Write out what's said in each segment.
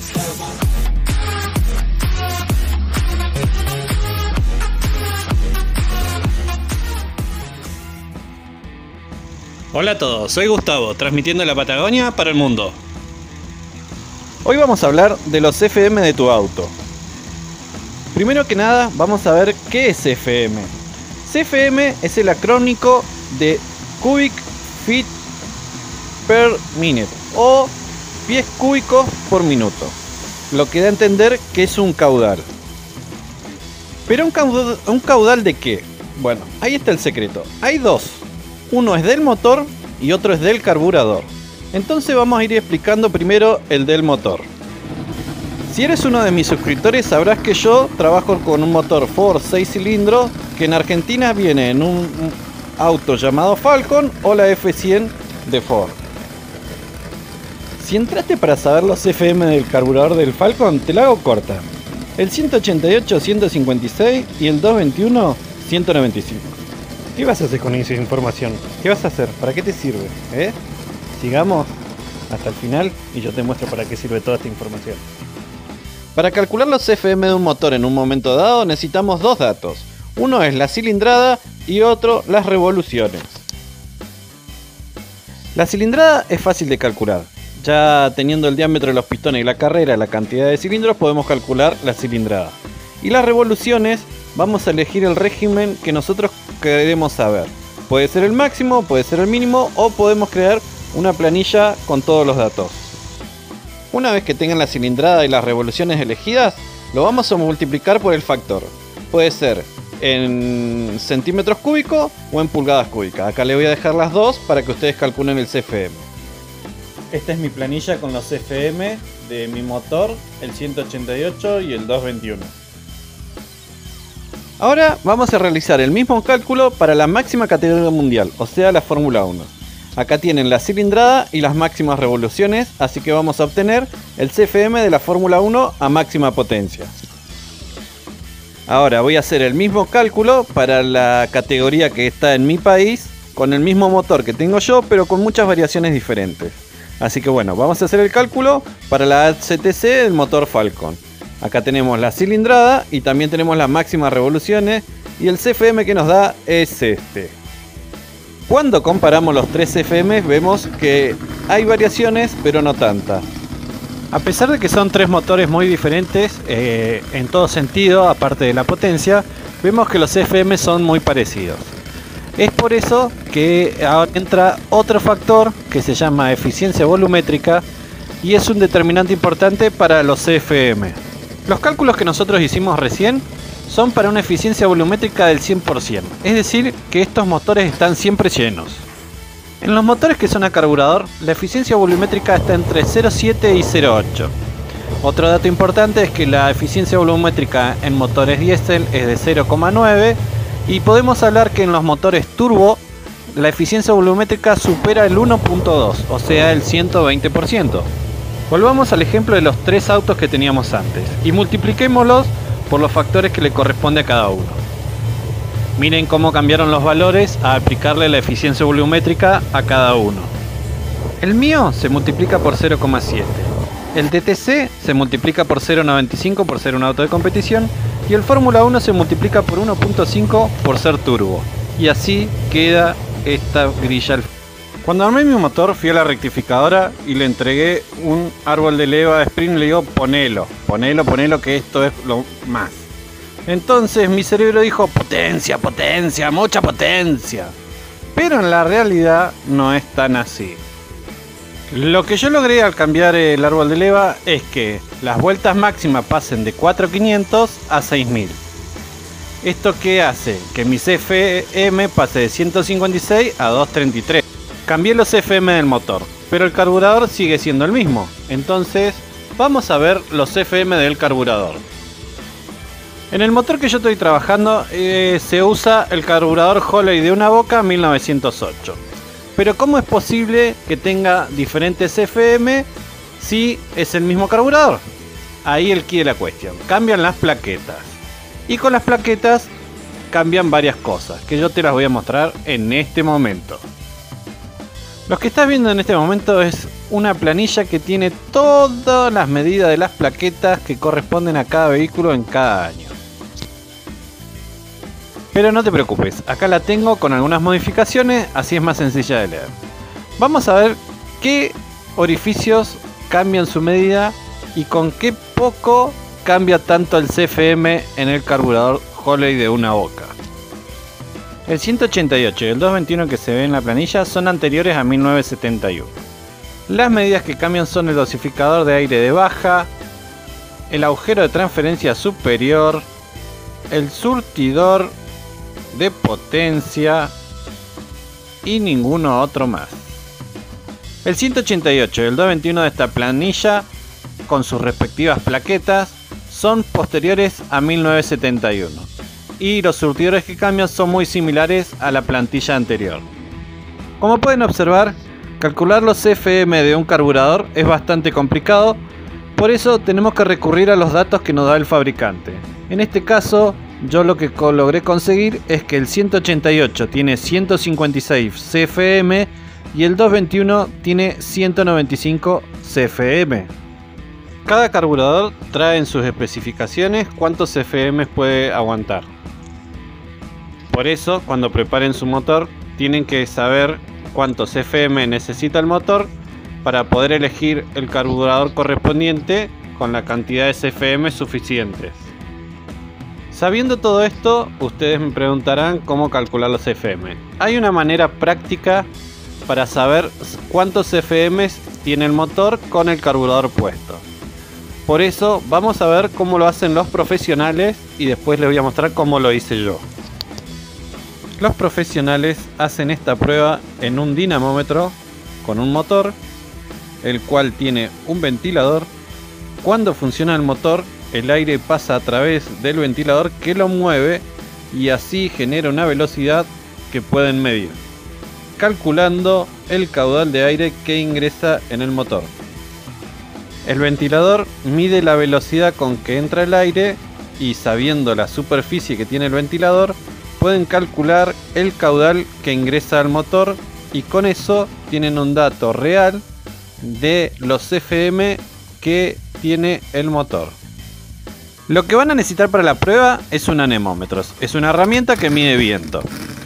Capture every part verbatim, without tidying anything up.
Hola a todos, soy Gustavo, transmitiendo la Patagonia para el mundo. Hoy vamos a hablar de los F M de tu auto. Primero que nada, vamos a ver qué es C F M. C F M es el acrónico de Cubic Feet per Minute, o pies cúbicos por minuto, lo que da a entender que es un caudal. ¿Pero un caudal, un caudal de qué? Bueno, ahí está el secreto. Hay dos. Uno es del motor y otro es del carburador. Entonces vamos a ir explicando primero el del motor. Si eres uno de mis suscriptores sabrás que yo trabajo con un motor Ford seis cilindros que en Argentina viene en un auto llamado Falcon o la F cien de Ford. Si entraste para saber los F M del carburador del Falcon, te la hago corta. El ciento ochenta y ocho, ciento cincuenta y seis y el doscientos veintiuno, ciento noventa y cinco. ¿Qué vas a hacer con esa información? ¿Qué vas a hacer? ¿Para qué te sirve? ¿Eh? Sigamos hasta el final y yo te muestro para qué sirve toda esta información. Para calcular los F M de un motor en un momento dado necesitamos dos datos. Uno es la cilindrada y otro las revoluciones. La cilindrada es fácil de calcular. Ya teniendo el diámetro de los pistones y la carrera, la cantidad de cilindros, podemos calcular la cilindrada. Y las revoluciones, vamos a elegir el régimen que nosotros queremos saber. Puede ser el máximo, puede ser el mínimo o podemos crear una planilla con todos los datos. Una vez que tengan la cilindrada y las revoluciones elegidas, lo vamos a multiplicar por el factor. Puede ser en centímetros cúbicos o en pulgadas cúbicas. Acá le voy a dejar las dos para que ustedes calculen el C F M. Esta es mi planilla con los C F M de mi motor, el ciento ochenta y ocho y el doscientos veintiuno. Ahora vamos a realizar el mismo cálculo para la máxima categoría mundial, o sea la Fórmula uno. Acá tienen la cilindrada y las máximas revoluciones, así que vamos a obtener el C F M de la Fórmula uno a máxima potencia. Ahora voy a hacer el mismo cálculo para la categoría que está en mi país, con el mismo motor que tengo yo, pero con muchas variaciones diferentes. Así que bueno, vamos a hacer el cálculo para la A C T C del motor Falcon. Acá tenemos la cilindrada y también tenemos las máximas revoluciones y el C F M que nos da es este. Cuando comparamos los tres C F M vemos que hay variaciones pero no tantas. A pesar de que son tres motores muy diferentes eh, en todo sentido, aparte de la potencia, vemos que los C F M son muy parecidos. Es por eso que ahora entra otro factor que se llama eficiencia volumétrica y es un determinante importante para los C F M. Los cálculos que nosotros hicimos recién son para una eficiencia volumétrica del cien por ciento, es decir, que estos motores están siempre llenos. En los motores que son a carburador, la eficiencia volumétrica está entre cero coma siete y cero coma ocho. Otro dato importante es que la eficiencia volumétrica en motores diésel es de cero coma nueve y podemos hablar que en los motores turbo la eficiencia volumétrica supera el uno punto dos, o sea el ciento veinte por ciento. Volvamos al ejemplo de los tres autos que teníamos antes y multipliquémoslos por los factores que le corresponde a cada uno. Miren cómo cambiaron los valores a aplicarle la eficiencia volumétrica a cada uno. El mío se multiplica por cero coma siete, el D T C se multiplica por cero coma noventa y cinco por ser un auto de competición y el Fórmula uno se multiplica por uno punto cinco por ser turbo. Y así queda esta grilla. Cuando armé mi motor fui a la rectificadora y le entregué un árbol de leva sprint y le digo ponelo, ponelo, ponelo que esto es lo más. Entonces mi cerebro dijo potencia, potencia, mucha potencia. Pero en la realidad no es tan así. Lo que yo logré al cambiar el árbol de leva es que las vueltas máximas pasen de cuatro mil quinientos a seis mil. ¿Esto qué hace? Que mi C F M pase de ciento cincuenta y seis a doscientos treinta y tres. Cambié los C F M del motor, pero el carburador sigue siendo el mismo. Entonces, vamos a ver los C F M del carburador. En el motor que yo estoy trabajando eh, se usa el carburador Holley de una boca mil novecientos ocho. Pero ¿cómo es posible que tenga diferentes C F M si es el mismo carburador? Ahí el quid de la cuestión. Cambian las plaquetas. Y con las plaquetas cambian varias cosas que yo te las voy a mostrar en este momento. Lo que estás viendo en este momento es una planilla que tiene todas las medidas de las plaquetas que corresponden a cada vehículo en cada año. Pero no te preocupes, acá la tengo con algunas modificaciones, así es más sencilla de leer. Vamos a ver qué orificios cambian su medida y con qué poco cambia tanto el C F M en el carburador Holley de una boca. El ciento ochenta y ocho y el doscientos veintiuno que se ve en la planilla son anteriores a mil novecientos setenta y uno. Las medidas que cambian son el dosificador de aire de baja, el agujero de transferencia superior, el surtidor de potencia y ninguno otro más. El ciento ochenta y ocho y el doscientos veintiuno de esta planilla, con sus respectivas plaquetas, son posteriores a mil novecientos setenta y uno. Y los surtidores que cambian son muy similares a la plantilla anterior. Como pueden observar, calcular los C F M de un carburador es bastante complicado, por eso tenemos que recurrir a los datos que nos da el fabricante. En este caso, yo lo que logré conseguir es que el ciento ochenta y ocho tiene ciento cincuenta y seis C F M y el doscientos veintiuno tiene ciento noventa y cinco C F M. Cada carburador trae en sus especificaciones cuántos C F M puede aguantar. Por eso, cuando preparen su motor, tienen que saber cuántos C F M necesita el motor para poder elegir el carburador correspondiente con la cantidad de C F M suficientes. Sabiendo todo esto, ustedes me preguntarán cómo calcular los C F M. Hay una manera práctica para saber cuántos C F M tiene el motor con el carburador puesto. Por eso vamos a ver cómo lo hacen los profesionales y después les voy a mostrar cómo lo hice yo. Los profesionales hacen esta prueba en un dinamómetro con un motor, el cual tiene un ventilador. Cuando funciona el motor, el aire pasa a través del ventilador que lo mueve y así genera una velocidad que pueden medir, calculando el caudal de aire que ingresa en el motor. El ventilador mide la velocidad con que entra el aire y, sabiendo la superficie que tiene el ventilador, pueden calcular el caudal que ingresa al motor y con eso tienen un dato real de los C F M que tiene el motor. Lo que van a necesitar para la prueba es un anemómetro. Es una herramienta que mide viento.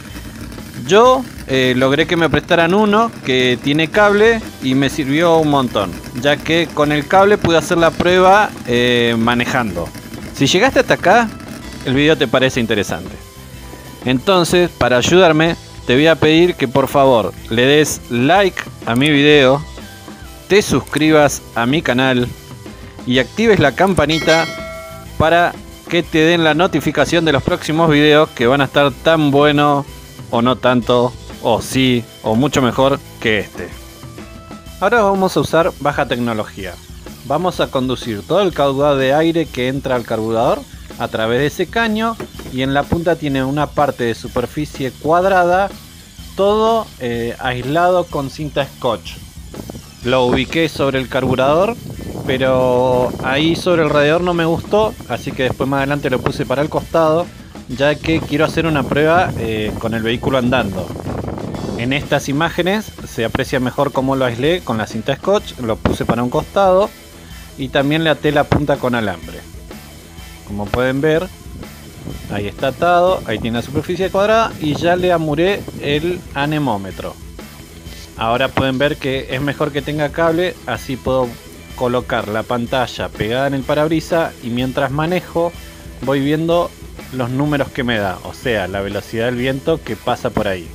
Yo eh, logré que me prestaran uno que tiene cable y me sirvió un montón, ya que con el cable pude hacer la prueba eh, manejando. Si llegaste hasta acá, el video te parece interesante. Entonces, para ayudarme, te voy a pedir que por favor le des like a mi video, te suscribas a mi canal y actives la campanita para que te den la notificación de los próximos videos, que van a estar tan buenos o no tanto, o sí, o mucho mejor que este. Ahora vamos a usar baja tecnología. Vamos a conducir todo el caudal de aire que entra al carburador a través de ese caño, y en la punta tiene una parte de superficie cuadrada, todo eh, aislado con cinta scotch. Lo ubiqué sobre el carburador, pero ahí sobre el radiador no me gustó, así que después más adelante lo puse para el costado, ya que quiero hacer una prueba eh, con el vehículo andando. En estas imágenes se aprecia mejor cómo lo aislé con la cinta scotch, lo puse para un costado y también le até la punta con alambre. Como pueden ver, ahí está atado, ahí tiene la superficie cuadrada y ya le amuré el anemómetro. Ahora pueden ver que es mejor que tenga cable, así puedo colocar la pantalla pegada en el parabrisas y mientras manejo voy viendo los números que me da, o sea, la velocidad del viento que pasa por ahí.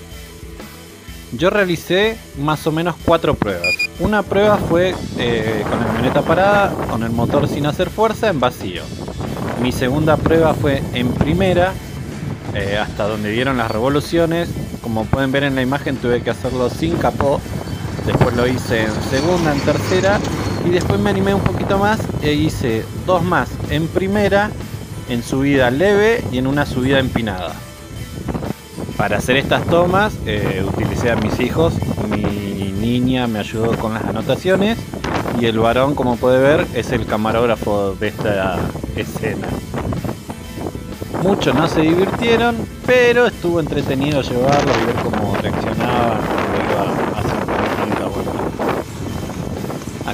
Yo realicé más o menos cuatro pruebas. Una prueba fue eh, con la camioneta parada, con el motor sin hacer fuerza, en vacío. Mi segunda prueba fue en primera, eh, hasta donde dieron las revoluciones. Como pueden ver en la imagen, tuve que hacerlo sin capó. Después lo hice en segunda, en tercera, y después me animé un poquito más e hice dos más en primera, en subida leve y en una subida empinada. Para hacer estas tomas eh, utilicé a mis hijos. Mi niña me ayudó con las anotaciones y el varón, como puede ver, es el camarógrafo de esta escena. Muchos no se divirtieron, pero estuvo entretenido llevarlo y ver cómo reaccionaban cuando iba haciendo la vuelta.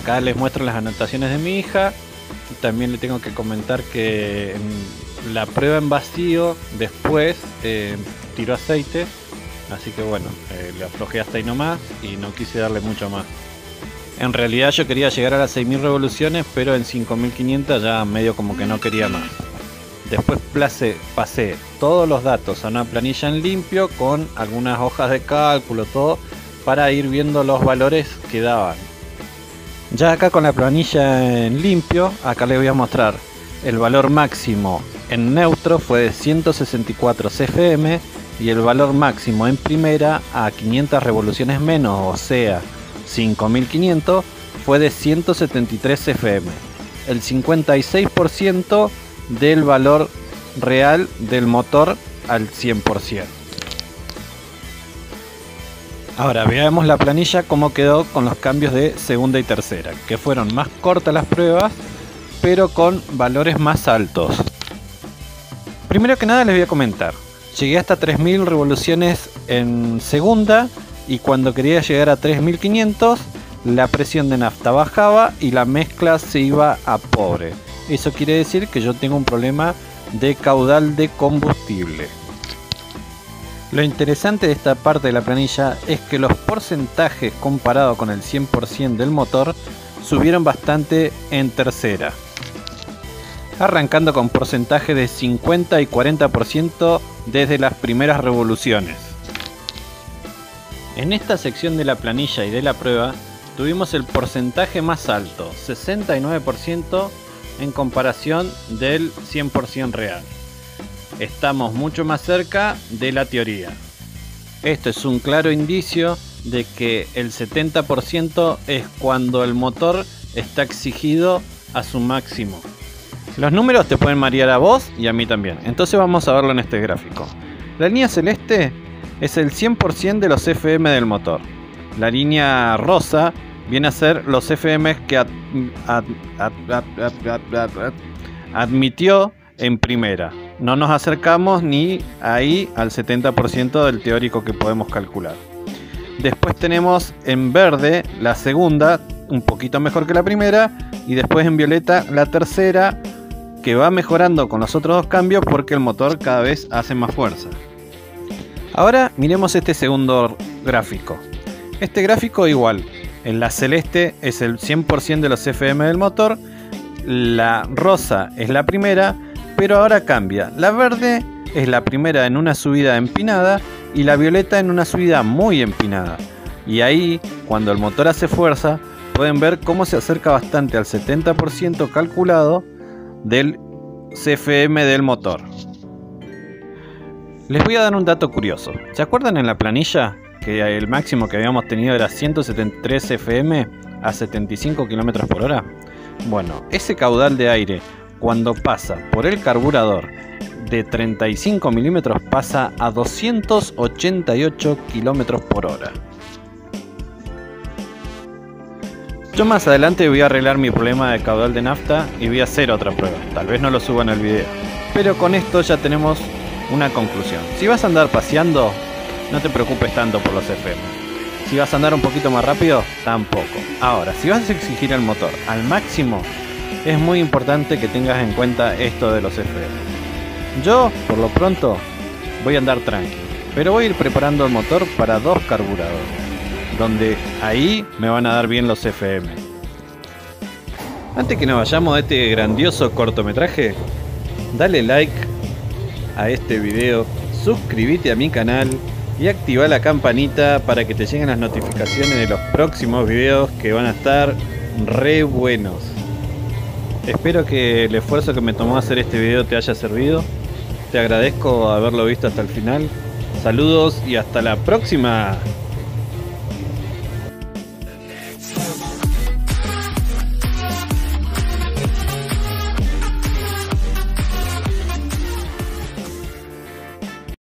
acá les muestro las anotaciones de mi hija. También le tengo que comentar que en la prueba en vacío después eh, tiró aceite. Así que bueno, eh, le aflojé hasta ahí nomás y no quise darle mucho más. En realidad yo quería llegar a las seis mil revoluciones, pero en cinco mil quinientos ya medio como que no quería más. Después pasé, pasé todos los datos a una planilla en limpio con algunas hojas de cálculo, todo, para ir viendo los valores que daban. Ya acá con la planilla en limpio, acá les voy a mostrar el valor máximo en neutro fue de ciento sesenta y cuatro C F M y el valor máximo en primera a quinientas revoluciones menos, o sea, cinco mil quinientos, fue de ciento setenta y tres C F M. El cincuenta y seis por ciento del valor real del motor al cien por ciento. Ahora veamos la planilla cómo quedó con los cambios de segunda y tercera, que fueron más cortas las pruebas, pero con valores más altos. Primero que nada les voy a comentar, llegué hasta tres mil revoluciones en segunda y cuando quería llegar a tres mil quinientos la presión de nafta bajaba y la mezcla se iba a pobre. Eso quiere decir que yo tengo un problema de caudal de combustible. Lo interesante de esta parte de la planilla es que los porcentajes comparados con el cien por ciento del motor subieron bastante en tercera, arrancando con porcentaje de cincuenta y cuarenta por ciento desde las primeras revoluciones. En esta sección de la planilla y de la prueba tuvimos el porcentaje más alto, sesenta y nueve por ciento en comparación del cien por ciento real. Estamos mucho más cerca de la teoría. Esto es un claro indicio de que el setenta por ciento es cuando el motor está exigido a su máximo. Los números te pueden marear a vos y a mí también, entonces vamos a verlo en este gráfico. La línea celeste es el cien por ciento de los F M del motor. La línea rosa viene a ser los F M que ad, ad, ad, ad, ad, ad, ad, admitió en primera. No nos acercamos ni ahí al setenta por ciento del teórico que podemos calcular. Después tenemos en verde la segunda, un poquito mejor que la primera, y después en violeta la tercera, que va mejorando con los otros dos cambios porque el motor cada vez hace más fuerza. Ahora miremos este segundo gráfico. Este gráfico igual, en la celeste es el cien por ciento de los F M del motor, la rosa es la primera, pero ahora cambia. La verde es la primera en una subida empinada y la violeta en una subida muy empinada. Y ahí, cuando el motor hace fuerza, pueden ver cómo se acerca bastante al setenta por ciento calculado del C F M del motor. Les voy a dar un dato curioso. ¿Se acuerdan en la planilla que el máximo que habíamos tenido era ciento setenta y tres C F M a setenta y cinco kilómetros por hora? Bueno, ese caudal de aire cuando pasa por el carburador de treinta y cinco milímetros pasa a doscientos ochenta y ocho kilómetros por hora. Yo más adelante voy a arreglar mi problema de caudal de nafta y voy a hacer otra prueba. Tal vez no lo suba en el video. Pero con esto ya tenemos una conclusión. Si vas a andar paseando, no te preocupes tanto por los F M. Si vas a andar un poquito más rápido, tampoco. Ahora, si vas a exigir el motor al máximo, es muy importante que tengas en cuenta esto de los F M. Yo, por lo pronto, voy a andar tranquilo. Pero voy a ir preparando el motor para dos carburadores, donde ahí me van a dar bien los F M. Antes que nos vayamos de este grandioso cortometraje, dale like a este video, suscríbete a mi canal y activa la campanita para que te lleguen las notificaciones de los próximos videos que van a estar re buenos. Espero que el esfuerzo que me tomó hacer este video te haya servido. Te agradezco haberlo visto hasta el final. Saludos y hasta la próxima.